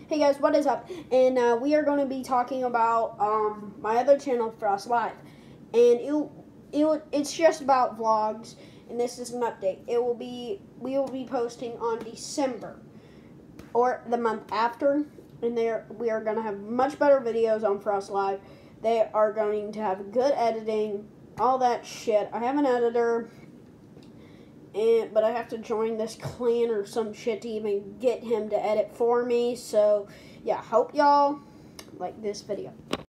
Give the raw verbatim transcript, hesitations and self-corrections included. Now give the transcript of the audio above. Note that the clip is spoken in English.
Hey guys, what is up? And uh, we are going to be talking about um, my other channel, Frost Live, and it it it's just about vlogs. And this is an update. It will be we will be posting on December or the month after, and there we are going to have much better videos on Frost Live. They are going to have good editing, all that shit. I have an editor. And, but I have to join this clan or some shit to even get him to edit for me. So, yeah, hope y'all like this video.